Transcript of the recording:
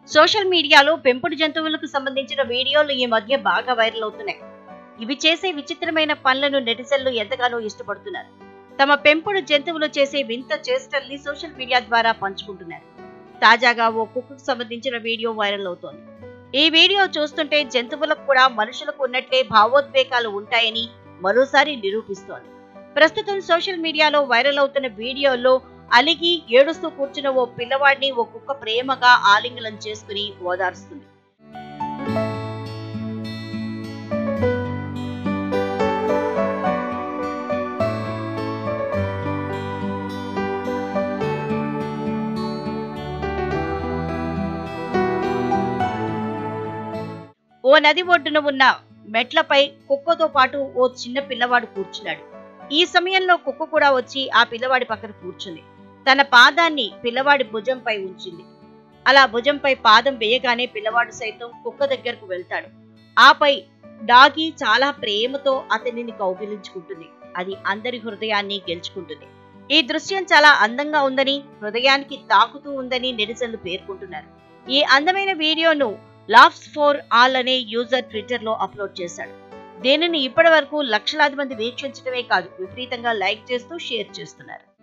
Social మీడియాలో పెంపుడు జంతువులకు సంబంధించిన వీడియోలు ఈ మధ్య బాగా వైరల్ అవుతున్నాయి. ఇవి చేసే విచిత్రమైన పనులను నెటిజన్లు ఎంతగానో ఇష్టపడుతున్నారు. తమ పెంపుడు జంతువులు చేసే వింత చేష్టల్ని సోషల్ మీడియా ద్వారా పంచుకుంటున్నారు. తాజాగా ఓ కుక్కకు సంబంధించిన వీడియో వైరల్ అవుతోంది. ఈ వీడియో చూస్తుంటే జంతువులకు కూడా మనుషులకు ఉన్నట్లే భావోద్వేగాలు ఉంటాయని మరోసారి నిరూపిస్తోంది. ప్రస్తుతం సోషల్ మీడియాలో వైరల్ అవుతున్న వీడియోలో అలిగి ఏడుస్తూ కూర్చున్న ఓ పిల్లవాడిని ఓ కుక్క ప్రేమగా ఆలింగనం చేసుకుని ఓదార్స్తుంది. ఓ నది ఒడ్డున ఉన్న మెట్లపై కుక్కతో పాటు ఓ చిన్న పిల్లవాడు కూర్చున్నాడు. ఈ సమయంలో కుక్క కూడా వచ్చి ఆ పిల్లవాడి పక్కన కూర్చుంది. తన పాదాన్ని పిల్లవాడి భుజంపై ఉంచింది. అలా భుజంపై పాదం వేయగానే పిల్లవాడు సైతం కుక్క దగ్గరకు వెళ్తాడు. ఆపై డాగి చాలా ప్రేమతో అతనిని కౌగిలించుకుంటుంది. అది అందరి హృదయాన్ని గెలుచుకుంటుంది. ఈ దృశ్యం చాలా అందంగా ఉందని, హృదయానికి తాకుతూ ఉందని నెటిజన్లు పేర్కొంటున్నారు. ఈ అందమైన వీడియోను లాఫ్స్ ఫర్ ఆల్ అనే యూజర్ ట్విట్టర్ లో అప్లోడ్ చేశాడు. దీనిని ఇప్పటి వరకు లక్షలాది మంది వీక్షించడమే కాదు, విపరీతంగా లైక్ చేస్తూ షేర్ చేస్తున్నారు.